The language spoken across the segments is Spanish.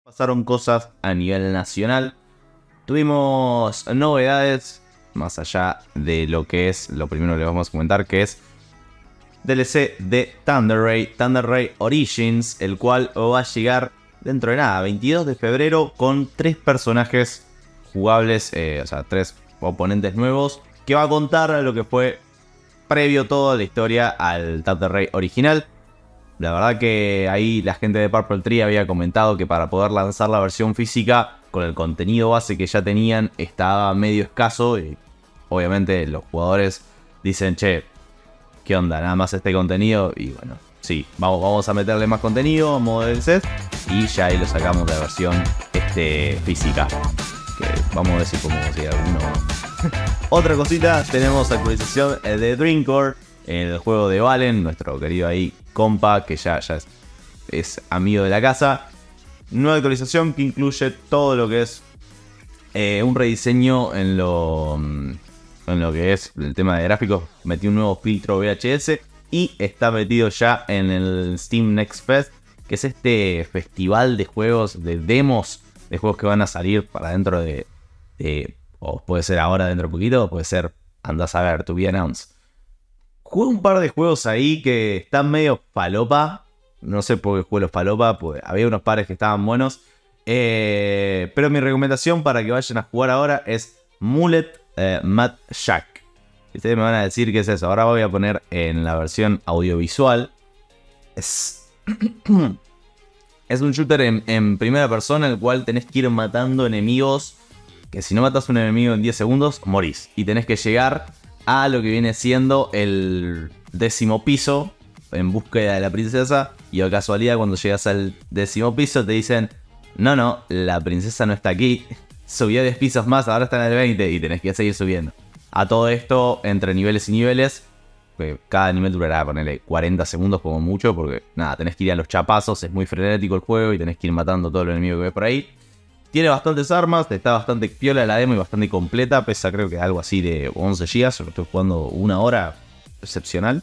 Pasaron cosas a nivel nacional. Tuvimos novedades más allá de lo que es lo primero que les vamos a comentar, que es DLC de Thunder Ray Origins, el cual va a llegar dentro de nada, 22 de febrero, con 3 personajes jugables, o sea, 3 oponentes nuevos, que va a contar lo que fue previo toda la historia al Thunder Ray original. La verdad que ahí la gente de Purple Tree había comentado que para poder lanzar la versión física con el contenido base que ya tenían estaba medio escaso y obviamente los jugadores dicen, che, ¿qué onda? Nada más este contenido y bueno, sí, vamos a meterle más contenido, modo DLC y ya ahí lo sacamos de la versión física. Que vamos a ver si podemos ir a alguno. Otra cosita, tenemos actualización de Dreamcore, el juego de Valen, nuestro querido ahí compa, que ya es amigo de la casa. Nueva actualización que incluye todo lo que es un rediseño en lo que es el tema de gráficos. Metió un nuevo filtro VHS y está metido ya en el Steam Next Fest, que es este festival de juegos, de demos de juegos que van a salir para dentro de o puede ser ahora dentro de poquito, o puede ser, andás a ver, to be announced. Jugué un par de juegos ahí que están medio falopa. No sé por qué jugué los falopa, pues había unos pares que estaban buenos. Pero mi recomendación para que vayan a jugar ahora es Mullet Mad Shack. Ustedes me van a decir qué es eso. Ahora voy a poner en la versión audiovisual. Es un shooter en primera persona, el cual tenés que ir matando enemigos. Que si no matas a un enemigo en 10 segundos, morís. Y tenés que llegar a lo que viene siendo el 10º piso en búsqueda de la princesa. Y a casualidad, cuando llegas al 10º piso, te dicen: no, la princesa no está aquí. Subió 10 pisos más, ahora está en el 20 y tenés que seguir subiendo. A todo esto, entre niveles y niveles, cada nivel durará, ponele 40 segundos como mucho, porque nada, tenés que ir a los chapazos, es muy frenético el juego y tenés que ir matando a todo el enemigo que ves por ahí. Tiene bastantes armas, está bastante piola la demo y bastante completa, pesa creo que algo así de 11 GB, lo estoy jugando una hora, excepcional.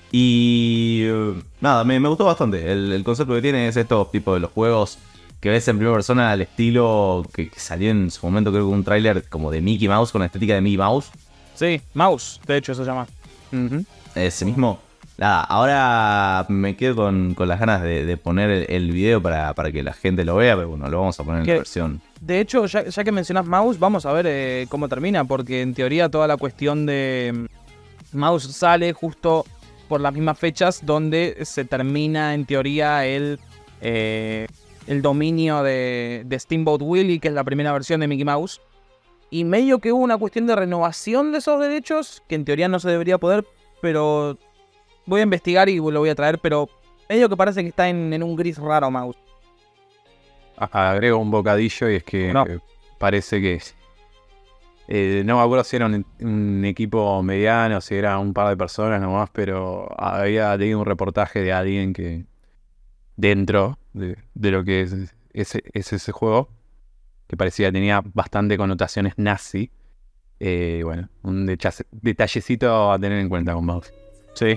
Y nada, me gustó bastante, el concepto que tiene es estos tipos de los juegos que ves en primera persona al estilo que salió en su momento, creo que un tráiler como de Mickey Mouse, con la estética de Mickey Mouse. Sí, Mouse, de hecho eso se llama. Ese mismo. Nada, ahora me quedo con las ganas de poner el video para que la gente lo vea, pero bueno, lo vamos a poner en la versión. De hecho, ya que mencionas Mouse, vamos a ver cómo termina, porque en teoría toda la cuestión de Mouse sale justo por las mismas fechas donde se termina en teoría el dominio de Steamboat Willie, que es la primera versión de Mickey Mouse. Y medio que hubo una cuestión de renovación de esos derechos, que en teoría no se debería poder, pero voy a investigar y lo voy a traer, pero medio que parece que está en un gris raro Mouse. Agrego un bocadillo y es que parece que no me acuerdo si era un equipo mediano, si era un par de personas nomás, pero había leído un reportaje de alguien que dentro de lo que es ese juego, que parecía que tenía bastante connotaciones nazi. Bueno, un detallecito a tener en cuenta con Mouse. Sí.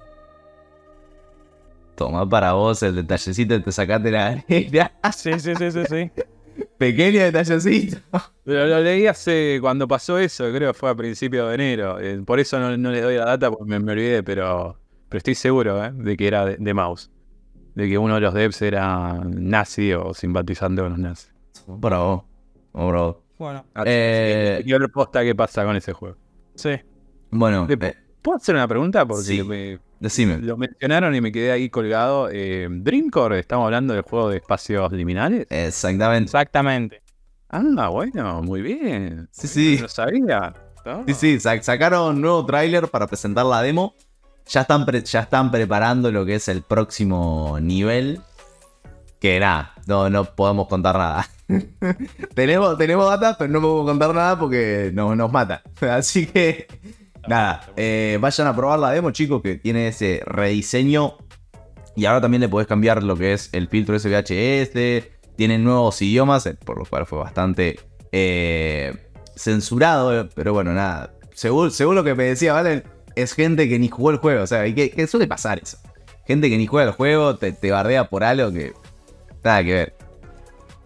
Toma para vos el detallecito, te sacaste la arena. Sí. Pequeño detallecito. Pero lo leí hace cuando pasó eso, creo que fue a principios de enero. Por eso no le doy la data porque me olvidé, pero estoy seguro de que era de Mouse. De que uno de los devs era nazi o simpatizante con los nazis. Bravo. Bueno. Y otra posta qué pasa con ese juego. Sí. Bueno. ¿Puedo hacer una pregunta? Porque sí. Decime. Lo mencionaron y me quedé ahí colgado. Dreamcore, ¿estamos hablando del juego de espacios liminales? Exactamente. Ah, bueno, muy bien. Sí. No lo sabía. ¿No? Sí, sacaron un nuevo tráiler para presentar la demo. Ya están preparando lo que es el próximo nivel. Que nada, no podemos contar nada. tenemos data, pero no podemos contar nada porque nos mata. Así que nada, vayan a probar la demo, chicos, que tiene ese rediseño. Y ahora también le podés cambiar lo que es el filtro SVHS. Tiene nuevos idiomas, por lo cual fue bastante censurado. Pero bueno, nada, según lo que me decía, ¿vale? Es gente que ni jugó el juego, o sea, y que suele pasar eso. Gente que ni juega el juego, te bardea por algo que nada que ver.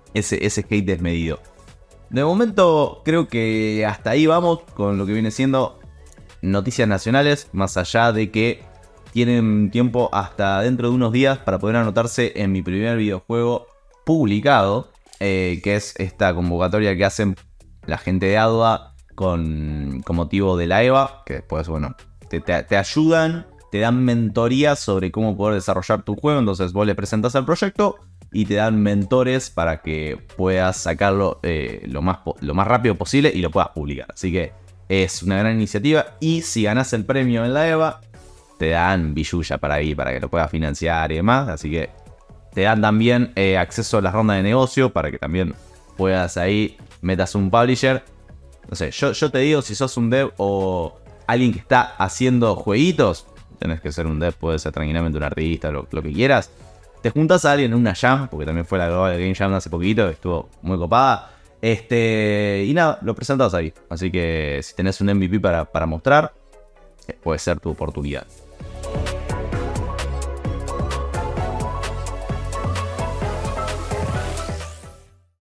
ese hate desmedido. De momento creo que hasta ahí vamos con lo que viene siendo noticias nacionales, más allá de que tienen tiempo hasta dentro de unos días para poder anotarse en mi primer videojuego publicado, que es esta convocatoria que hacen la gente de ADVA con motivo de la EVA, que después, bueno, te ayudan, te dan mentorías sobre cómo poder desarrollar tu juego. Entonces vos le presentas el proyecto y te dan mentores para que puedas sacarlo lo más rápido posible y lo puedas publicar. Así que es una gran iniciativa, y si ganás el premio en la EVA, te dan billulla para ahí, para que lo puedas financiar y demás. Así que te dan también acceso a las rondas de negocio para que también puedas ahí metas un publisher. No sé, yo te digo, si sos un dev o alguien que está haciendo jueguitos, tenés que ser un dev, puede ser tranquilamente un artista, lo que quieras. Te juntas a alguien en una jam, porque también fue la Global Game Jam hace poquito, estuvo muy copada. Y nada, lo presentas ahí. Así que si tenés un MVP para mostrar, puede ser tu oportunidad.